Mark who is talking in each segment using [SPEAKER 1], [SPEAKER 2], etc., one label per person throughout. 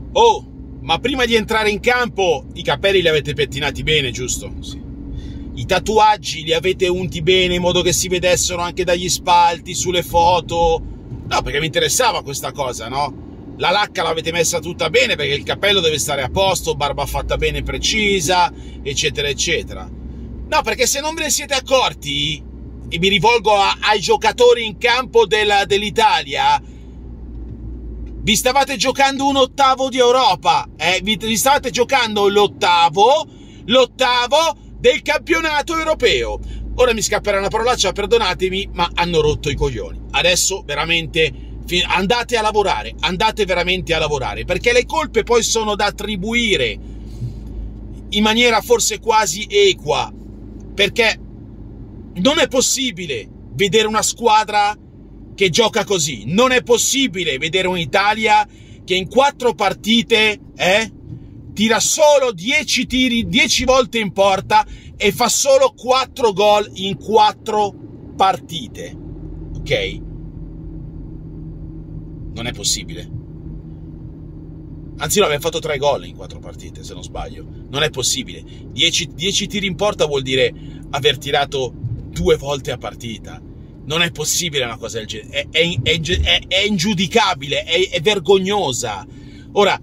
[SPEAKER 1] Oh, ma prima di entrare in campo i capelli li avete pettinati bene, giusto? Sì. I tatuaggi li avete unti bene in modo che si vedessero anche dagli spalti, sulle foto. No, perché mi interessava questa cosa, no? La lacca l'avete messa tutta bene perché il capello deve stare a posto, barba fatta bene e precisa, eccetera, eccetera. No, perché se non ve ne siete accorti, e mi rivolgo ai giocatori in campo dell'Italia, vi stavate giocando un ottavo di Europa, vi stavate giocando l'ottavo del campionato europeo. Ora mi scapperà una parolaccia, perdonatemi, ma hanno rotto i coglioni. Adesso veramente andate a lavorare, andate veramente a lavorare, perché le colpe poi sono da attribuire in maniera forse quasi equa, perché non è possibile vedere una squadra che gioca così, non è possibile vedere un'Italia che in 4 partite tira solo 10 tiri, 10 volte in porta e fa solo 4 gol in 4 partite, ok? Non è possibile. Anzi no, abbiamo fatto 3 gol in 4 partite, se non sbaglio. Non è possibile. 10 tiri in porta vuol dire aver tirato 2 volte a partita. Non è possibile una cosa del genere. È ingiudicabile, è vergognosa. Ora,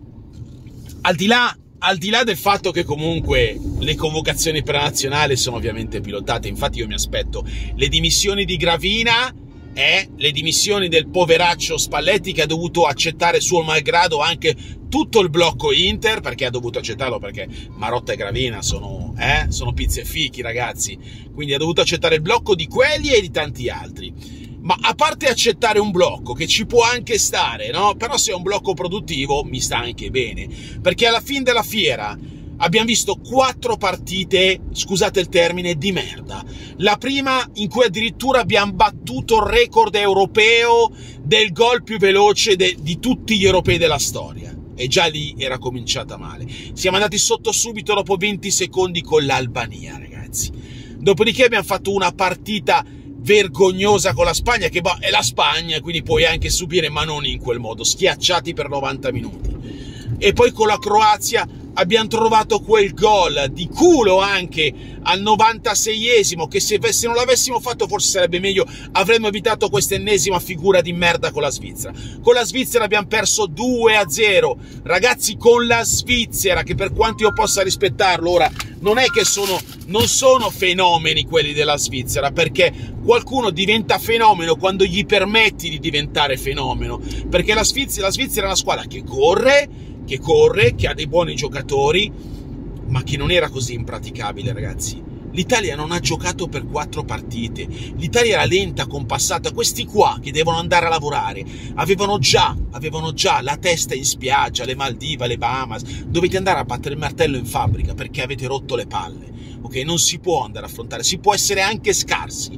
[SPEAKER 1] al di là del fatto che comunque le convocazioni per la nazionale sono ovviamente pilotate, infatti io mi aspetto le dimissioni di Gravina, le dimissioni del poveraccio Spalletti, che ha dovuto accettare suo malgrado anche tutto il blocco Inter, perché ha dovuto accettarlo, perché Marotta e Gravina sono pizze e fichi, ragazzi, quindi ha dovuto accettare il blocco di quelli e di tanti altri. Ma a parte accettare un blocco, che ci può anche stare, no? Però se è un blocco produttivo mi sta anche bene, perché alla fine della fiera abbiamo visto 4 partite, scusate il termine, di merda. La prima in cui addirittura abbiamo battuto il record europeo del gol più veloce di tutti gli europei della storia. E già lì era cominciata male. Siamo andati sotto subito dopo 20 secondi con l'Albania, ragazzi. Dopodiché abbiamo fatto una partita vergognosa con la Spagna, che è la Spagna, quindi puoi anche subire, ma non in quel modo, schiacciati per 90 minuti. E poi con la Croazia abbiamo trovato quel gol di culo anche al 96esimo, che se non l'avessimo fatto forse sarebbe meglio, avremmo evitato questa ennesima figura di merda con la Svizzera. Con la Svizzera abbiamo perso 2-0, ragazzi, con la Svizzera, che per quanto io possa rispettarlo, ora non è che non sono fenomeni quelli della Svizzera, perché qualcuno diventa fenomeno quando gli permetti di diventare fenomeno, perché la Svizzera è una squadra che corre, che ha dei buoni giocatori, ma che non era così impraticabile, ragazzi. L'Italia non ha giocato per 4 partite, l'Italia era lenta, compassata. Questi qua che devono andare a lavorare avevano già la testa in spiaggia, le Maldive, le Bahamas. Dovete andare a battere il martello in fabbrica perché avete rotto le palle, ok? Non si può andare a affrontare, si può essere anche scarsi,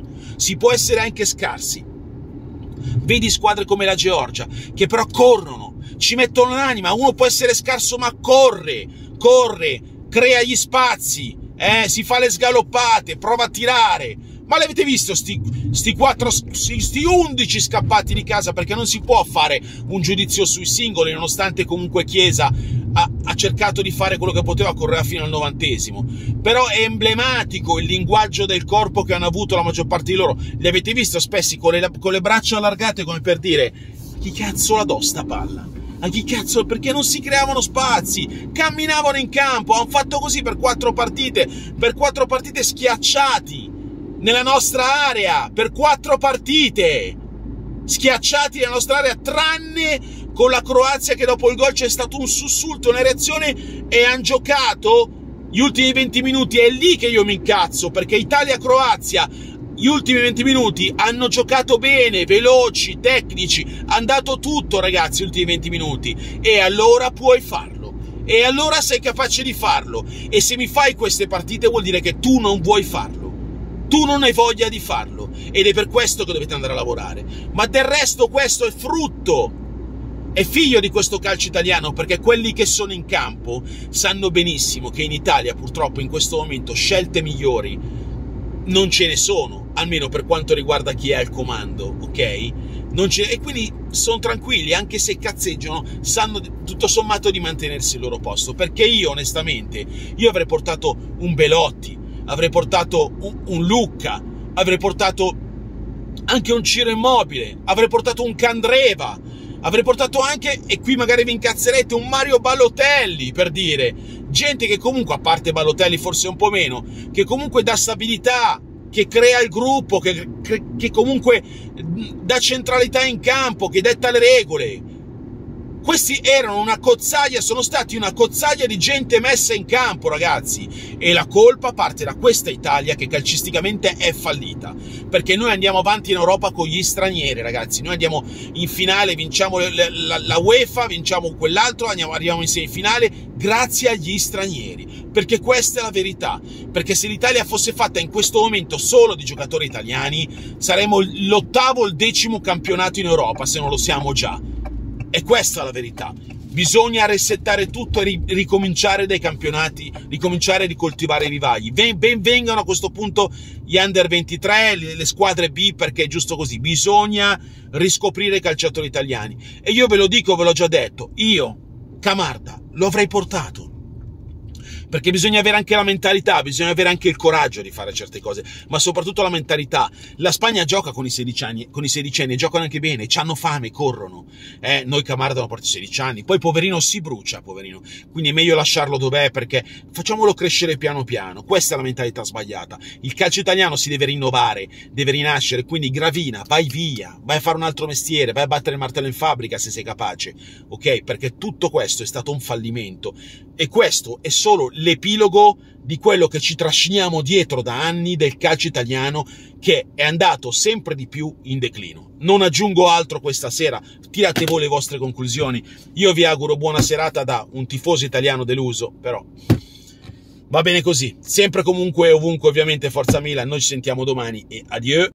[SPEAKER 1] Vedi squadre come la Georgia, che però corrono, ci mettono l'anima. Uno può essere scarso ma corre, crea gli spazi, si fa le sgaloppate, prova a tirare. Ma l'avete visto sti 11 scappati di casa? Perché non si può fare un giudizio sui singoli, nonostante comunque Chiesa ha cercato di fare quello che poteva, correre fino al 90esimo. Però è emblematico il linguaggio del corpo che hanno avuto la maggior parte di loro. Li avete visto spesso con le braccia allargate, come per dire: chi cazzo la do sta palla? A chi cazzo? Perché non si creavano spazi, camminavano in campo. Hanno fatto così per 4 partite schiacciati nella nostra area, per 4 partite schiacciati nella nostra area, tranne con la Croazia, che dopo il gol c'è stato un sussulto, una reazione, e hanno giocato gli ultimi 20 minuti. È lì che io mi incazzo, perché Italia-Croazia gli ultimi 20 minuti hanno giocato bene, veloci, tecnici, hanno dato tutto, ragazzi, gli ultimi 20 minuti, e allora puoi farlo, e allora sei capace di farlo. E se mi fai queste partite vuol dire che tu non vuoi farlo, tu non hai voglia di farlo, ed è per questo che dovete andare a lavorare. Ma del resto questo è figlio di questo calcio italiano, perché quelli che sono in campo sanno benissimo che in Italia purtroppo in questo momento scelte migliori non ce ne sono, almeno per quanto riguarda chi è al comando, ok? E quindi sono tranquilli, anche se cazzeggiano, sanno tutto sommato di mantenersi il loro posto, perché io onestamente, io avrei portato un Belotti, avrei portato un Lucca, avrei portato anche un Ciro Immobile, avrei portato un Candreva, avrei portato anche, e qui magari vi incazzerete, un Mario Balotelli, per dire, gente che comunque, a parte Balotelli forse un po' meno, che comunque dà stabilità, che crea il gruppo, che comunque dà centralità in campo, che detta le regole. Questi erano una cozzaglia, sono stati una cozzaglia di gente messa in campo, ragazzi, e la colpa parte da questa Italia che calcisticamente è fallita, perché noi andiamo avanti in Europa con gli stranieri, ragazzi, noi andiamo in finale, vinciamo la UEFA, vinciamo quell'altro, arriviamo in semifinale grazie agli stranieri, perché questa è la verità, perché se l'Italia fosse fatta in questo momento solo di giocatori italiani, saremmo l'8º o il 10º campionato in Europa, se non lo siamo già. E questa è la verità. Bisogna resettare tutto e ricominciare dai campionati, ricominciare a ricoltivare i vivagli. Ben vengano a questo punto gli under 23, le squadre B, perché è giusto così. Bisogna riscoprire i calciatori italiani. E io ve lo dico, ve l'ho già detto, io, Camarda, lo avrei portato. Perché bisogna avere anche la mentalità, bisogna avere anche il coraggio di fare certe cose, ma soprattutto la mentalità. La Spagna gioca con i 16 anni, con i 16 anni, giocano anche bene, c'hanno fame, corrono. Noi Camarda hanno portato 16 anni, poi poverino si brucia, poverino. Quindi è meglio lasciarlo dov'è, perché facciamolo crescere piano piano. Questa è la mentalità sbagliata. Il calcio italiano si deve rinnovare, deve rinascere, quindi Gravina, vai via, vai a fare un altro mestiere, vai a battere il martello in fabbrica se sei capace, ok? Perché tutto questo è stato un fallimento e questo è solo l'epilogo di quello che ci trasciniamo dietro da anni del calcio italiano, che è andato sempre di più in declino. Non aggiungo altro questa sera, tirate voi le vostre conclusioni. Io vi auguro buona serata da un tifoso italiano deluso, però va bene così. Sempre, comunque, ovunque, ovviamente, Forza Milan. Noi ci sentiamo domani e adieu.